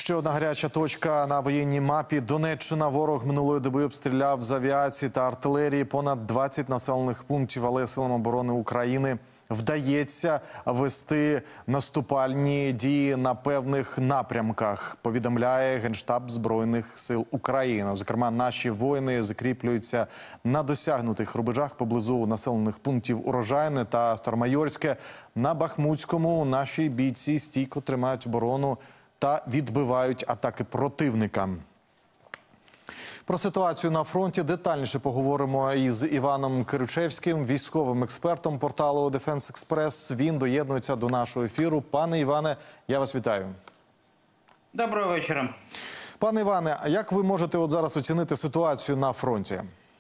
Ще одна гаряча точка на воєнній мапі. Донеччина. Ворог минулої доби обстріляв з авіації та артилерії понад 20 населених пунктів, але силам оборони України вдається вести наступальні дії на певних напрямках, повідомляє Генштаб Збройних сил України. Зокрема, наші воїни закріплюються на досягнутих рубежах поблизу населених пунктів Урожайне та Старомайорське. На Бахмутському наші бійці стійко тримають оборону та відбивають атаки противника. Про ситуацію на фронті детальніше поговоримо із Іваном Киричевським, військовим експертом порталу Defense Express. Він доєднується до нашого ефіру. Пане Іване, я вас вітаю. Доброго вечора. Пане Іване, а як ви можете от зараз оцінити ситуацію на фронті?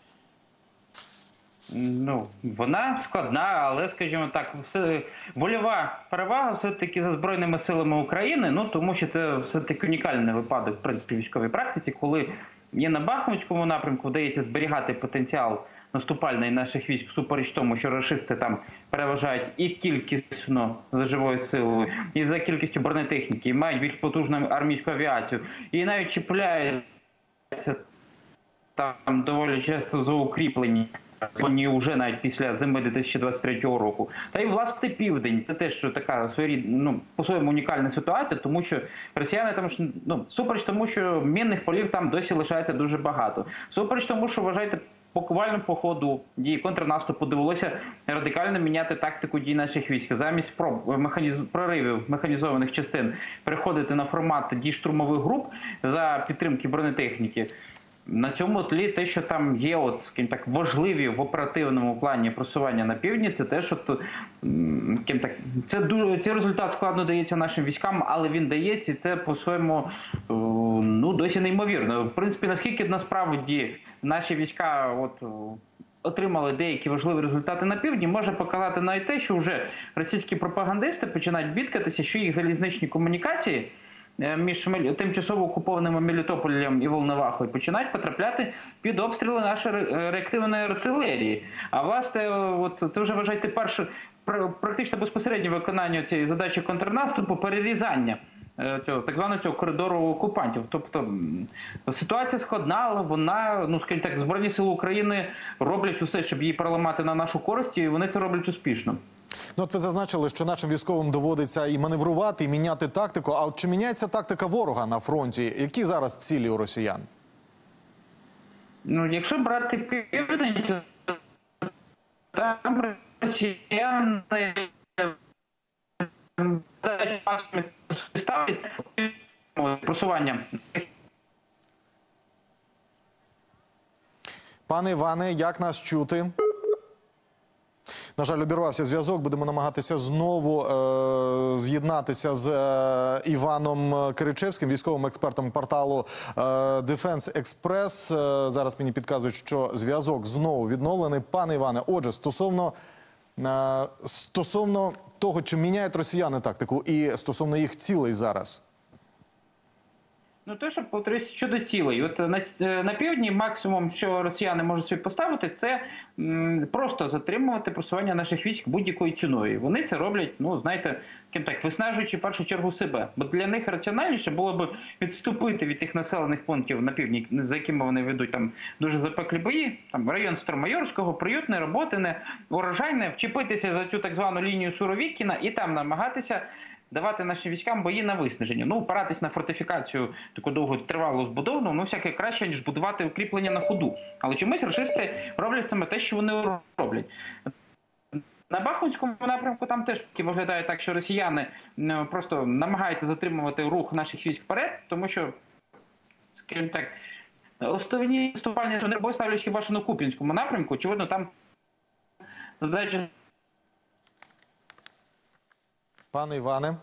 Ну, вона складна, але, скажімо так, вольова перевага все-таки за Збройними силами України, тому що це все-таки унікальний випадок, в принципі, військовій практиці, коли є на Бахмутському напрямку, вдається зберігати потенціал наступальний наших військ, супереч тому, що рашисти там переважають і кількісно за живою силою, і за кількістю бронетехніки, і мають більш потужну армійську авіацію, і навіть чіпляються там доволі часто за укріплені. Вони вже навіть після зими 2023 року. Та й власне південь – це теж що така по-своєму унікальна ситуація, тому що росіяни там супереч тому, що мінних полів там досі лишається дуже багато. Супереч тому, що, вважайте, буквально по ходу дії контрнаступу довелося радикально міняти тактику дій наших військ. Замість проривів механізованих частин переходити на формат дій штурмових груп за підтримки бронетехніки. На цьому тлі те, що там є скажімо так, важливі в оперативному плані просування на півдні, це те, що цей результат складно дається нашим військам, але він дається, і це по-своєму досі неймовірно. В принципі, наскільки насправді наші війська отримали деякі важливі результати на півдні, може показати навіть те, що вже російські пропагандисти починають бідкатися, що їх залізничні комунікації між тимчасово окупованими Мелітополем і Волновахою починають потрапляти під обстріли нашої реактивної артилерії. А власне, це вже, вважайте, перше практично безпосереднє виконання цієї задачі контрнаступу, перерізання так званого коридору окупантів. Тобто ситуація складна, але вона, скажімо так, Збройні сили України роблять усе, щоб її переламати на нашу користь, і вони це роблять успішно. От ви зазначили, що нашим військовим доводиться і маневрувати, і міняти тактику. А от чи міняється тактика ворога на фронті? Які зараз цілі у росіян? Якщо брати південь, то там росіяни ставляться просуванням. Пане Іване, як нас чути? На жаль, обірвався зв'язок. Будемо намагатися знову з'єднатися з Іваном Киричевським, військовим експертом порталу Defense Express. Зараз мені підказують, що зв'язок знову відновлений. Пане Іване, отже, стосовно того, чи міняють росіяни тактику і стосовно їх цілей зараз. Те, що повторюсь, щодо цілей. На півдні максимум, що росіяни можуть собі поставити, це просто затримувати просування наших військ будь-якою ціною. Вони це роблять, знаєте, виснажуючи в першу чергу себе. Бо для них раціональніше було б відступити від тих населених пунктів на півдні, за якими вони ведуть там дуже запеклі бої, там район Старомайорського, Приютне, Роботине, Урожайне, вчепитися за цю так звану лінію Суровікіна і там намагатися давати нашим військам бої на виснаження. Опиратись на фортифікацію таку довго тривалу збудовану, всяке краще, ніж будувати укріплення на ходу. Але чомусь рашисти роблять саме те, що вони роблять. На Бахмутському напрямку там теж виглядає так, що росіяни просто намагаються затримувати рух наших військ вперед, тому що, скажімо так, основні наступальні бої ставлять хіба що на Куп'янському напрямку, очевидно, там задача. Пане Іване.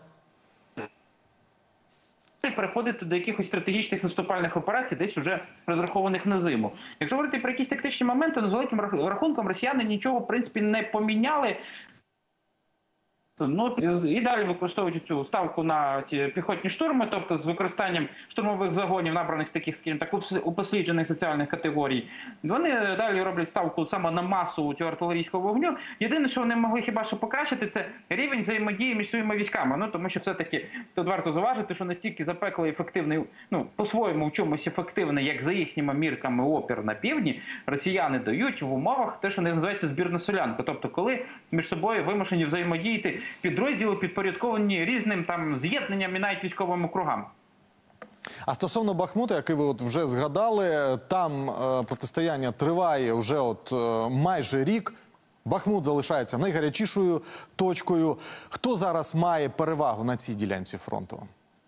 Переходити до якихось стратегічних наступальних операцій, десь уже розрахованих на зиму. Якщо говорити про якісь тактичні моменти, з великим рахунком росіяни нічого, в принципі, не поміняли Ну і далі використовують цю ставку на ці піхотні штурми, тобто з використанням штурмових загонів, набраних з таких, скажімо так, упосліджених соціальних категорій. Вони далі роблять ставку саме на масу цього артилерійського вогню. Єдине, що вони могли хіба що покращити, це рівень взаємодії між своїми військами. Ну тому що все-таки тут варто зауважити, що настільки запеклий ефективний, ну по-своєму в чомусь ефективний, як за їхніми мірками опір на півдні, росіяни дають в умовах те, що називається збірна солянка. Тобто, коли між собою вимушені взаємодіяти підрозділи, підпорядковані різним там з'єднанням і навіть військовим округам. А стосовно Бахмута, який ви вже згадали, там протистояння триває вже майже рік. Бахмут залишається найгарячішою точкою. Хто зараз має перевагу на цій ділянці фронту?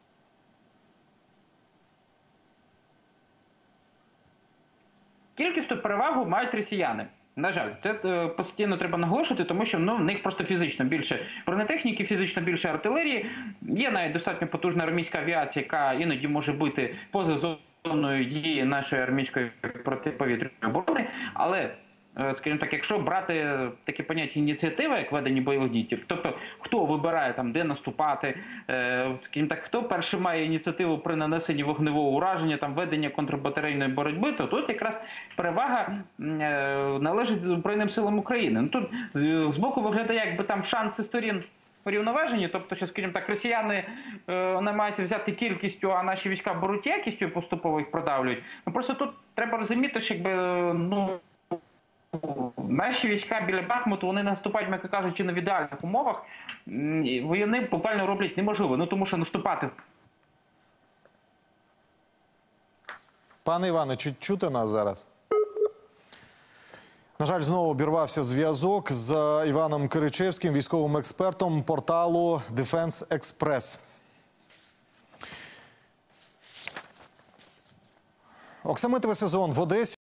Кількістю перевагу мають росіяни. На жаль, це постійно треба наголошувати, тому що в них просто фізично більше бронетехніки, фізично більше артилерії. Є навіть достатньо потужна армійська авіація, яка іноді може бути поза зоною дії нашої армійської протиповітряної оборони, але скажімо так, якщо брати таке поняття ініціатива, як ведення бойових дій, тобто хто вибирає там, де наступати, скажімо так, хто перший має ініціативу при нанесенні вогневого ураження, там ведення контрбатарейної боротьби, то тут якраз перевага належить Збройним силам України. Ну, тут з боку виглядає, якби там шанси сторін порівноважені, тобто, що, скажімо так, росіяни намагаються взяти кількістю, а наші війська беруть якістю і поступово їх продавлюють. Ну, просто тут треба розуміти, що якби, наші війська біля Бахмуту, вони наступають, м'яко кажучи, на ідеальних умовах. Вони буквально роблять неможливо. Ну, тому що наступати... Пане Іване, чути нас зараз? На жаль, знову обірвався зв'язок з Іваном Киричевським, військовим експертом порталу Defense Express. Оксамитовий сезон в Одесі